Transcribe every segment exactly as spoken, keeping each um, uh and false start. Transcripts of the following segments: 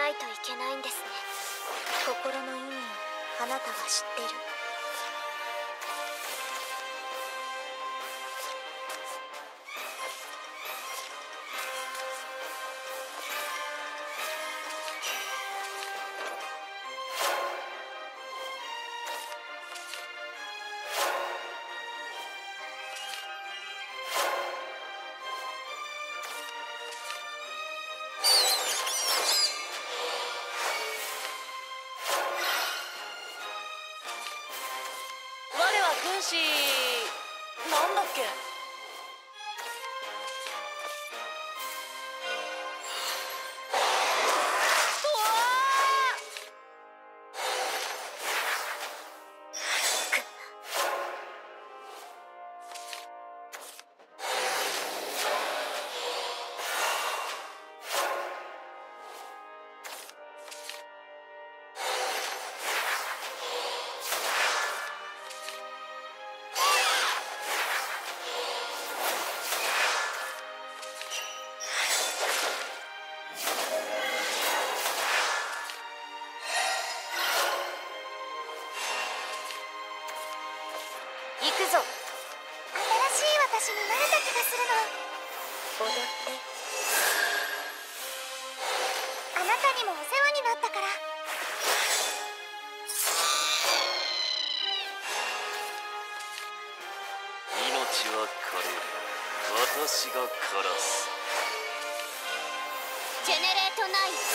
ないといけないんですね。心の意味をあなたは知ってる？ 軍師なんだっけ？ 行くぞ。新しい私になれた気がするの。踊って。あなたにもお世話になったから。 命は枯れる。私が枯らす。 ジェネレートナイン。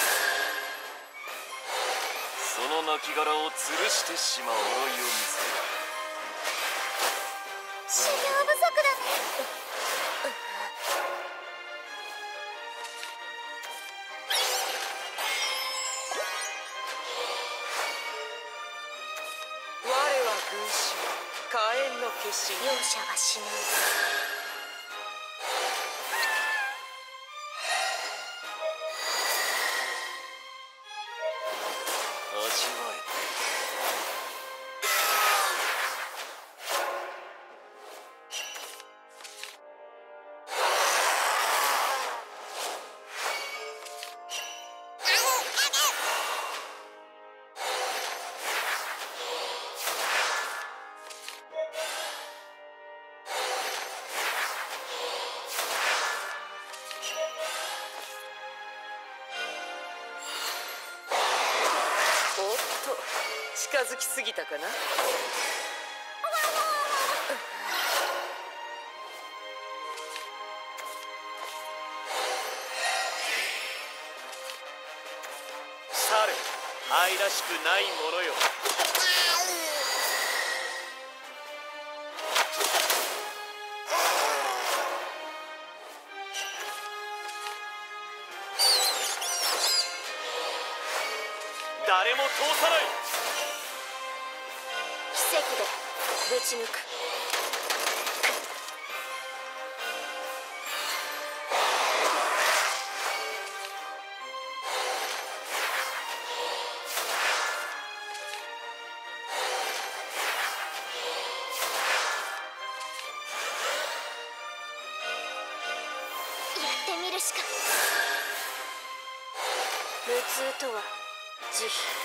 その亡骸を吊るしてしまう呪いを見せる。 修行不足だね。 我は軍師火炎の化身。 容赦はしない。 味わえ。 おっと、近づきすぎたかな。 去れ、愛らしくないものよ。誰も通さない。 奇跡でぶち抜く。やってみるしか。無痛とは慈悲。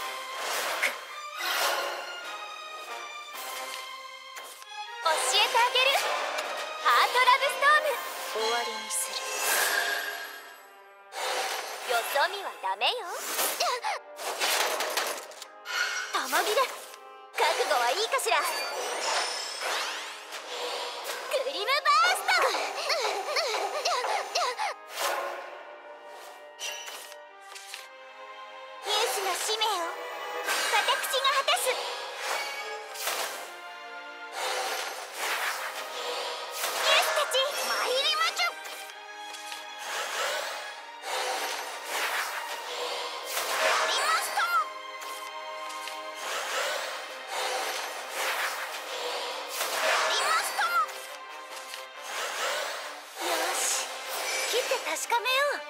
教えてあげる。ハートラブストーム。終わりにする。よそ見はダメよ。玉切れ。覚悟はいいかしら。グリムバースト。勇士の使命を私が果たす。勇士たち参りましょう。やりますとも。やりますとも。よし、切って確かめよう。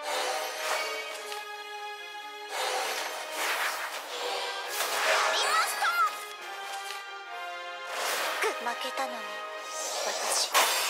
負けたのね、私。